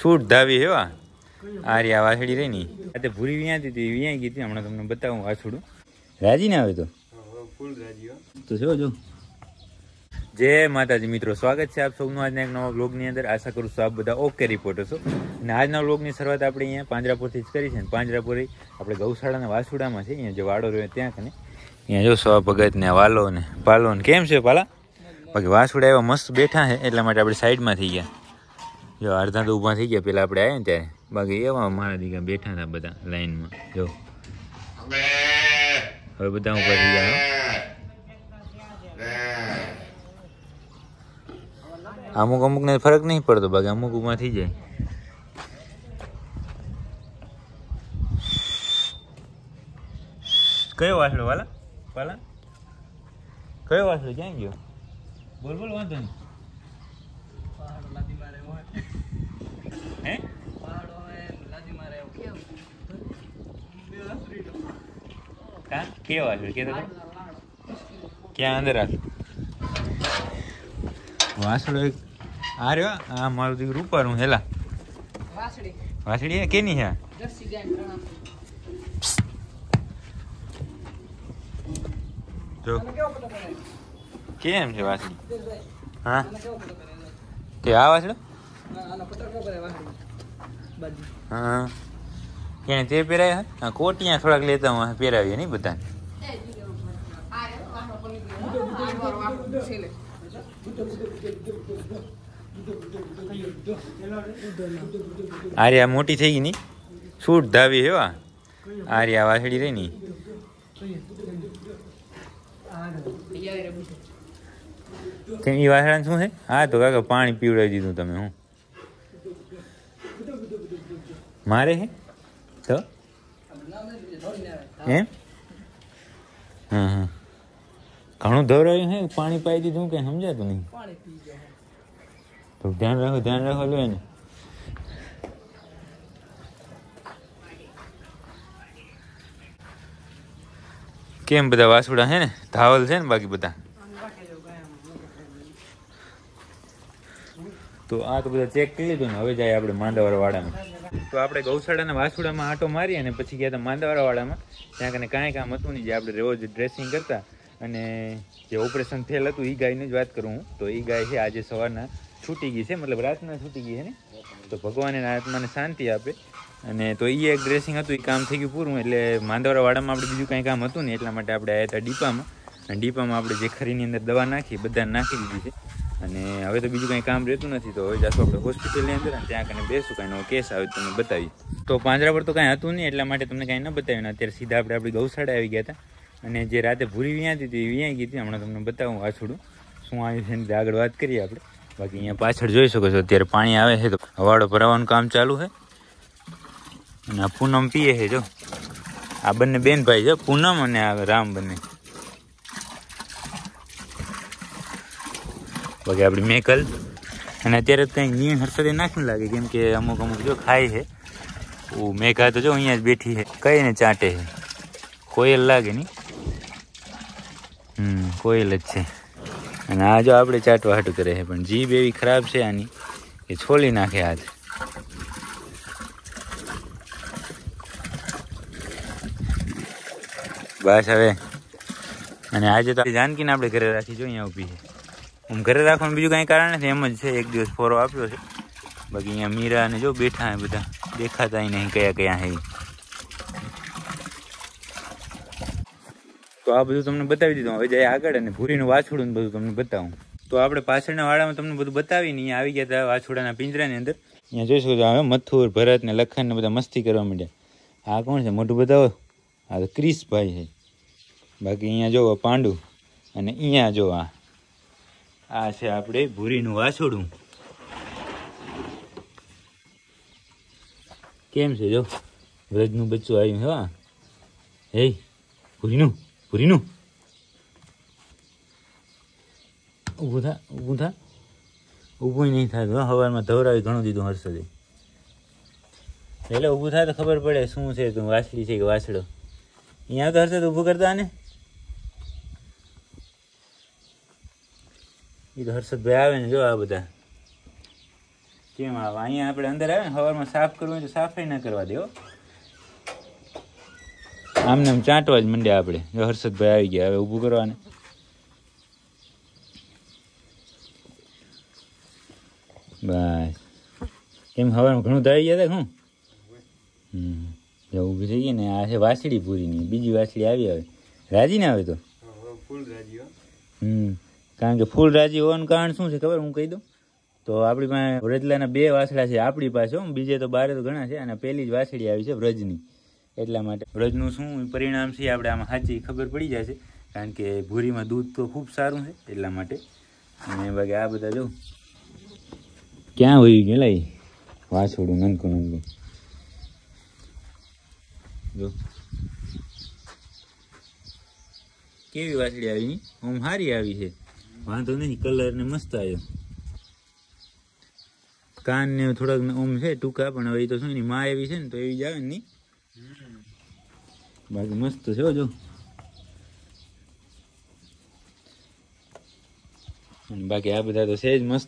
Shoot ધાવી હેવા આ રી આ વાછડી રહી ની આ ભૂરી વ્યાતી હતી વ્યાઈ ગઈ હતી. હમણાં તમને બતાવું વાછડું રાજી ને આવે તો ફૂલ રાજી તો જો જય માતાજી મિત્રો, સ્વાગત છે આપ સૌનું આજના એક નવા વ્લોગની અંદર. આશા કરું છું આપ બધા ઓકે રિપોર્ટર છો. અને આજના વ્લોગની શરૂઆત આપણે અહીંયા પાંજરાપુરથી જ કરી છે. અને પાંજરાપુરી આપણે ગૌશાળાના વાસુડામાં છે, અહીંયા જે વાડો રહ્યો ત્યાં કને અહીંયા જો સો ભગત ને વાલો ને પાલો ને કેમ છે પાલા. બાકી વાસુડા એવા મસ્ત બેઠા છે એટલા માટે આપણે સાઈડમાં થઈ ગયા. જો અડધા તો ઊભા થઈ ગયા પેલા આપણે આવ્યા ને ત્યારે. બાકી એવા મારા દીકરા બેઠા હતા બધા લાઈનમાં. જો હવે બધા ઊભા થઈ ગયા. અમુક ને ફરક નહીં પડતો, બાકી અમુક ઊભા થઈ જાય. કયો વાસડો વાલા વાલા કયો વાસડો ક્યાં ગયો? બોલ બોલ, વાંધો નહીં. હે કેવો વાસડો કે ક્યાં અંદર આ વાસડો એક આ રહ્યો. આ મારું દીકરું રૂપારું હેલા વાસડી કેની હે જો કેમ છે વાસડી? હા કે આ વાસડો હા એને તે પહેરાય હા કોટિયા થોડાક લેતા હું પહેરાવીએ નહીં બધા. આર્યા મોટી થઈ ગઈ ની શૂટ ધાવી હેવા આર્યા વાસડી રહી ની કેમ ઈ વાસડા શું છે? હા તો કાકા પાણી પીવડાવી દીધું તમે. હું મારે હે તો એમ હા ઘણું ધવરાયું હે પાણી પાઈ દીધું કઈ સમજાતું નહીં. તો ધ્યાન રાખો લો એને. કેમ બધા વાસુડા હે ને ધાવલ છે ને બાકી બધા. તો આ તો બધા ચેક કરી લીધું ને હવે જાય આપણે માંદાવાળા વાડામાં. તો આપણે ગૌશાળાના વાસુડામાં આટો મારી અને પછી ગયા હતા માંદાવાળા વાડામાં. ત્યાં કને કાંઈ કામ હતું નહીં, જે આપણે રોજ ડ્રેસિંગ કરતા અને જે ઓપરેશન થયેલ હતું એ ગાયની જ વાત કરું હું. તો એ ગાય છે આજે સવારના છૂટી ગઈ છે, મતલબ રાતના છૂટી ગઈ છે ને. તો ભગવાન એના આત્માને શાંતિ આપે. અને તો એ એક ડ્રેસિંગ હતું, એ કામ થઈ ગયું પૂરું. એટલે માંદાવાળા વાડામાં આપણે બીજું કાંઈ કામ હતું ને એટલા માટે આપણે આવ્યા હતા ડીપામાં. અને ડીપામાં આપણે જે ખરીની અંદર દવા નાખી બધાને નાખી દીધી છે. અને હવે તો બીજું કંઈ કામ રહેતું નથી. તો હવે જાશું આપણે હોસ્પિટલની અંદર અને ત્યાં કને બેસું કાંઈ નવો કેસ આવે તમને બતાવી. તો પાંજરા પર તો કાંઈ હતું નહીં એટલા માટે તમને કાંઈ ન બતાવ્યું. અત્યારે સીધા આપણે આપણી ગૌશાળા આવી ગયા હતા. અને જે રાતે ભૂરી વ્યાતી હતી વ્યાઈ ગઈ હતી. હમણાં તમને બતાવું વાછડું શું આવ્યું છે આગળ વાત કરીએ આપણે. બાકી અહીંયા પાછળ જોઈ શકો છો અત્યારે પાણી આવે છે તો હવાડો ભરાવાનું કામ ચાલુ છે. અને આ પૂનમ પીએ છે જો આ બંને બેન ભાઈ છે, પૂનમ અને આ રામ બંને. બાકી આપણી મેકલ અને અત્યારે કંઈક નીણ હરસદે નાખીને લાગે કેમ કે અમુક જો ખાય છે. મેઘા તો જો અહીંયા જ બેઠી છે કઈને ચાટે છે. કોયલ લાગે નહીં, કોયલ જ છે. અને આ જો આપણે ચાટવા હાટું કરે છે પણ જીભ એવી ખરાબ છે આની કે છોલી નાખે હાથ. બસ હવે અને આજે તો જાનકીને આપણે ઘરે રાખી જો અહીંયા ઊભી છે. હું ઘરે રાખવાનું બીજું કાંઈ કારણ નથી, એમ જ છે એક દિવસ ફોરો આપ્યો છે. બાકી અહીંયા મીરા અને જો બેઠા હે બધા દેખાતા નહીં કયા કયા હે. તો આ બધું તમને બતાવી દીધું. હવે જાય આગળ અને ભૂરીનું વાછોડું બધું તમને બતાવું. તો આપણે પાછળના વાડામાં તમને બધું બતાવીને અહીંયા આવી ગયા હતા વાછોડાના પિંજરાની અંદર. અહીંયા જોઈ શકો છો હવે મથુર ભરત ને લખન ને બધા મસ્તી કરવા માંડ્યા. આ કોણ છે મોટું બતાવો? આ તો ક્રિશભાઈ છે. બાકી અહીંયા જો પાંડુ અને અહીંયા જો આ છે આપણે ભૂરીનું વાછોડું. કેમ છે જો વ્રજનું બચ્ચું આવ્યું હે. હે ભૂરીનું ઊભું થા ઊભું નહીં થતું. સવારમાં ધવરાવી ઘણું દીધું હર્ષદે. એટલે ઊભું થાય તો ખબર પડે શું છે તું વાછડી છે કે વાછડો. અહીંયા તો હર્ષદ ઊભું કરતા ને એ તો હર્ષદભાઈ આવે ને જો આ બધા કેમ આવે અહીંયા આપણે અંદર આવે ને સવારમાં સાફ કરવું હોય તો સાફ ના કરવા દેવો, આમને આમ ચાંટવા જ મંડ્યા આપણે. જો હર્ષદભાઈ આવી ગયા, હવે ઊભું કરવાને. બસ કેમ સવારમાં ઘણું ધાવી ગયા હતા શું? ઊભી થઈ ગઈ ને. આ છે વાસળી પૂરીની, બીજી વાસળી આવી. હવે રાજી ને આવે તો ફૂલ રાજી. કારણ કે ફૂલ રાજી હોવાનું કારણ શું છે ખબર? હું કહી દઉં તો આપણી પાસે વ્રજલાના 2 વાસળા છે આપણી પાસે, બીજે તો બારે તો ઘણા છે, અને પહેલી જ વાસળી આવી છે વ્રજની. એટલા માટે વ્રજનું શું પરિણામ છે આપણે આમાં સાચી ખબર પડી જાય છે, કારણ કે ભૂરીમાં દૂધ તો ખૂબ સારું છે એટલા માટે. અને બાકી આ બધા જો ક્યાં હોય ગયેલા વાસળું નનકું નનકું જો કેવી વાસળી આવી. આમ સારી આવી છે, વાંધો નહીં, કલર ને મસ્ત આવ્યો. કાન ને થોડાક ઓમ છે ટૂંકા, પણ હવે તો શું એની માં એવી છે ને તો એવી જ આવે ને નહીં. બાકી મસ્ત છે જો. બાકી આ બધા તો છે જ મસ્ત.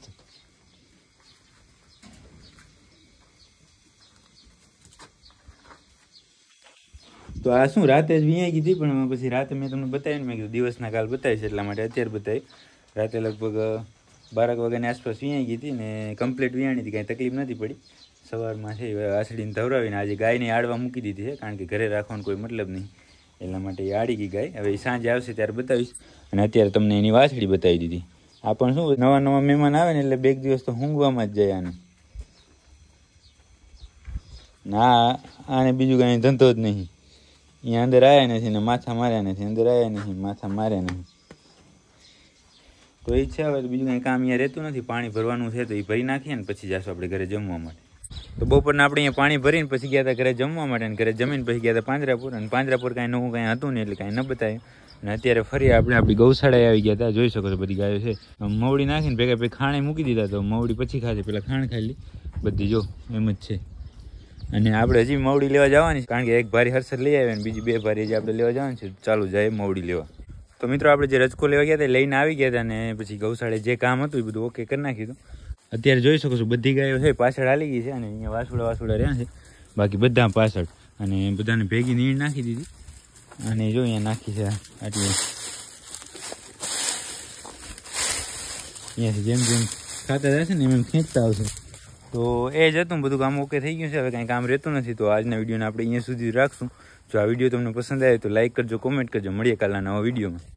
તો આ શું રાતે જ વીણાઈ ગઈ હતી, પણ પછી રાતે મેં તમને બતાવી ને, મેં કીધું દિવસના કાલ બતાવીશ એટલા માટે અત્યારે બતાવી. રાતે લગભગ 12 વાગ્યાની આસપાસ વીણાઈ ગઈ હતી ને કમ્પ્લીટ વીણાણી હતી, કાંઈ તકલીફ નથી પડી. સવારમાં છે વાસળીને ધવરાવીને આજે ગાયને આડવા મૂકી દીધી છે, કારણ કે ઘરે રાખવાનો કોઈ મતલબ નહીં એટલા માટે એ આડી ગઈ ગાય. હવે એ સાંજે આવશે ત્યારે બતાવીશ, અને અત્યારે તમને એની વાસળી બતાવી દીધી. આ પણ શું નવા નવા મહેમાન આવે ને એટલે 2 દિવસ તો ઊંઘવામાં જ જાય આને. ના આને બીજું કાંઈ ધંધો જ નહીં. અહીંયા અંદર આવ્યા નથી ને માથા માર્યા નથી, અંદર આવ્યા નથી માથા માર્યા નથી. તો એ છે હવે તો બીજું કાંઈ કામ અહીંયા રહેતું નથી. પાણી ભરવાનું છે તો એ ભરી નાખીએ ને પછી જઈશું આપણે ઘરે જમવા માટે. તો બપોરના આપણે અહીંયા પાણી ભરીને પછી ગયા હતા ઘરે જમવા માટે, અને ઘરે જમીને પછી ગયા હતા પાંજરાપુર. અને પાંજરાપુર કાંઈ નવું કાંઈ હતું નહીં એટલે કાંઈ ન બતાવ્યું. અને અત્યારે ફરી આપણે આપણી ગૌશાળાએ આવી ગયા હતા. જોઈ શકો છો બધી ગાયો છે. મવડી નાખીને ભેગા ખાણે મૂકી દીધા, તો મવડી પછી ખાશે, પેલા ખાણ ખાઈ લી બધી. જો એમ જ છે. અને આપણે હજી મવડી લેવા જવાની છે, કારણ કે એક ભારી હર્ષદ લઈ આવ્યા ને બીજી 2 ભારી હજી આપણે લેવા જવાની છે. ચાલુ જાય મવડી લેવા. તો મિત્રો આપણે જે રજકો લેવા ગયા હતા લઈને આવી ગયા હતા, અને પછી ગૌશાળે જે કામ હતું એ બધું ઓકે કરી નાખ્યું હતું. અત્યારે જોઈ શકો છો બધી ગાયો છે પાછળ હાલી ગઈ છે, અને અહીંયા વાસુડા રહ્યા છે બાકી બધા પાછળ, અને બધાને ભેગી નીણ નાખી દીધી. અને જો અહીંયા નાખી છે આટલી. અહીંયાથી જેમ જેમ ખાતા રહેશે ને એમ ખેંચતા આવશે. તો એ જ હતું, બધું કામ ઓકે થઈ ગયું છે. હવે કાંઈ કામ રહેતું નથી. તો આજના વિડીયોને આપણે અહીંયા સુધી રાખશું. જો આ વિડીયો તમને પસંદ આવે તો લાઈક કરજો, કોમેન્ટ કરજો. મળીએ કાલના નવા વિડીયોમાં.